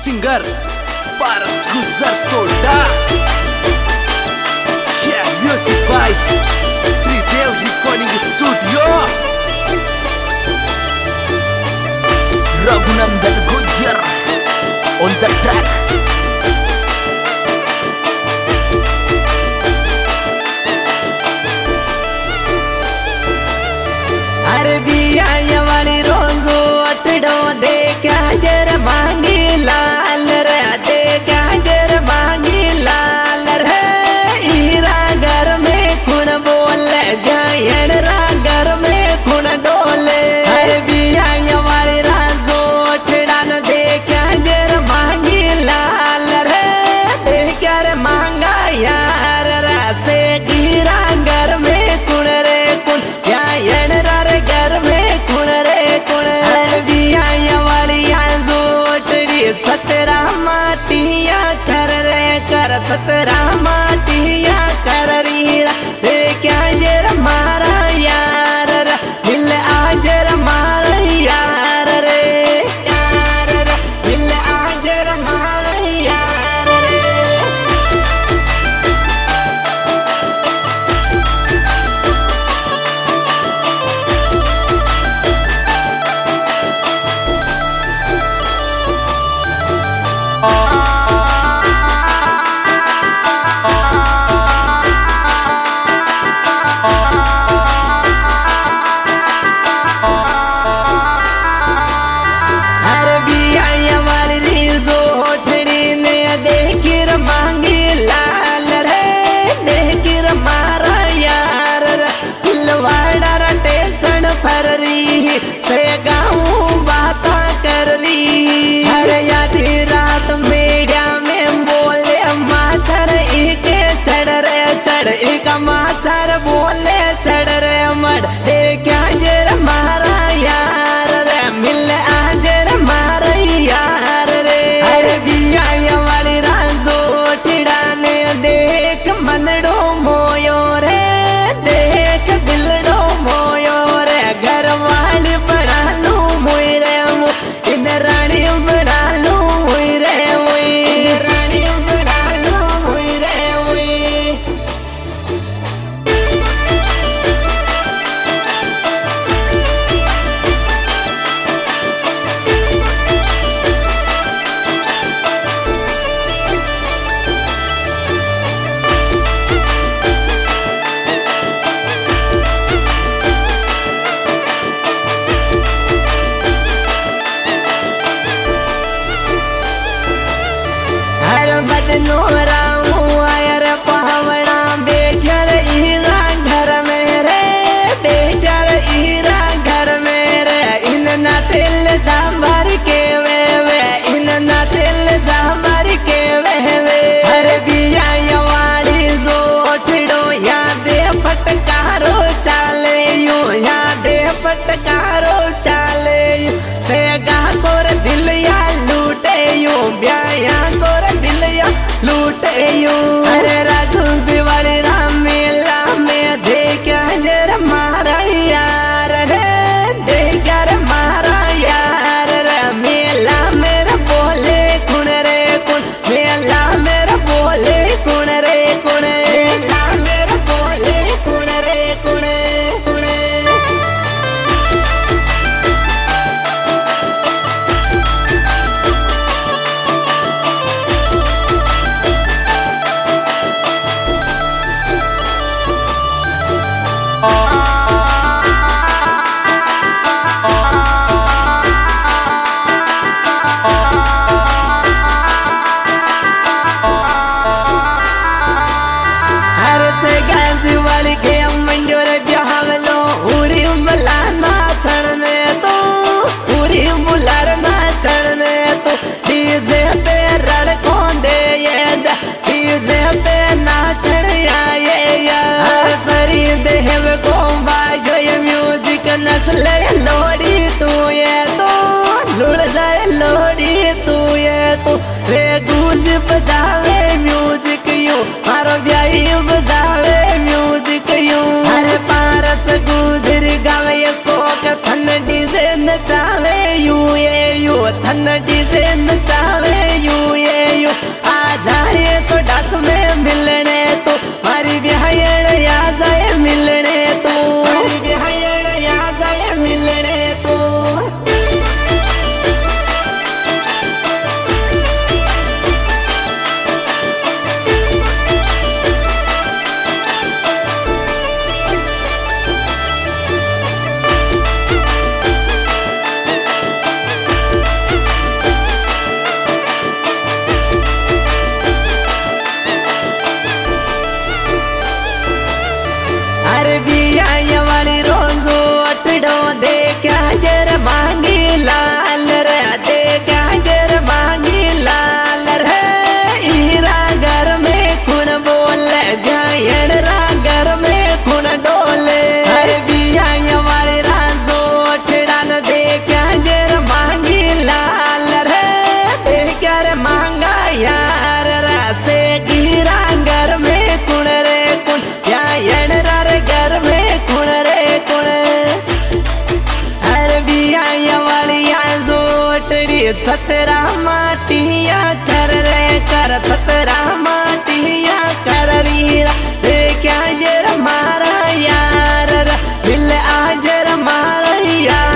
singer Paras Guzar Soldas. Yeah, music by Tridev Recording Studio. Raghunandan Gujar on the track. अरबिया वाली रोजो अटड़ो दे क्या जर मांगी लाल रे दे क्या जर मांगी लाल रे हीरा घर में खुन बोले गायन रा घर में खुन डोले अरबिया वाली रोजो अटड़ा न दे क्या जर मांगी लाल रे दे क्या रे मांगा यार रा से हीरा घर में खुन रे खुन गायन रा घर में कुण रे कुण अरबिया वाली जोटड़ी सतरा माटिया कर रे कर सतरा माटिया कर रीरा रे क्या जर मारा यार रे मिल आजर मारा यार रे यार रे मिल आजर मारा यार रे से गाऊं बाता कर रही हर आधी रात मेडिया में बोले माचर एक चढ़ रे चढ़ एक माचर बोले चढ़ रे मर ए क्या जर मारा यार रे मिल आजर मारा यार रे अरे बिया वाली राजो ठिड़ाने देख मनडो मोयो रे देख दिलडो मोयो रे घर वाली बना लू मुई रे मु इन रानी बना लू मुई रे मुई रानी बना लू मुई रे मुई बदनो रामू आयर पहावड़ा बेटर हीरा घर में रे बेटर हीरा घर में रे इन ना तिल सांभर के वे इन ना तिल सांभर के वे हर बिया वाली जोठड़ो याद फटकारो चाले यूं याद फटकारो चाले यूं से गा कोर दिल या लूटे यूं ब्याया कोर लूटे यूं अरे राजू दिवाली राम मेला में देखा जर मारा यार रे देखा रे मारा यार रे मेला मेरा बोले कुण रे कुण मेला मेरा बोले कुण रे कुण मेला मेरा बोले कुण रे कुण कुण लोड़ी तू ये तो लुड़ जाए लोड़ी तू ये तो रे गूंज बजावे म्यूजिक यूं मारो ब्याही बजावे म्यूजिक यूं अरे पारस गुजर गावे ये सोक थन डीजे नचावे यू ये यू थन डीजे नचावे आ जाए सो डस में मिलने तो मारी बिहायण या जाए मिलने तो मारी बिहायण या जाए मिलने तो बिया वाली रोजो अटड़ो दे क्या जर मांगी लाल रे दे क्या जर मांगी लाल रे हीरा घर में कुन बोले गायन रा घर में कुन डोले अरे बिया वाली राजो अटड़ा न दे क्या जर मांगी लाल रे दे क्या रे मांगा यार रासे हीरा घर में कुन रे कुन गायन रा रे घर में कुण रे कुण अरे बिया वाली जोटड़ी 17 माटिया कर रे कर 17 माटिया कर रीरा दे क्या जर मारा यार मिल आजर मारा यार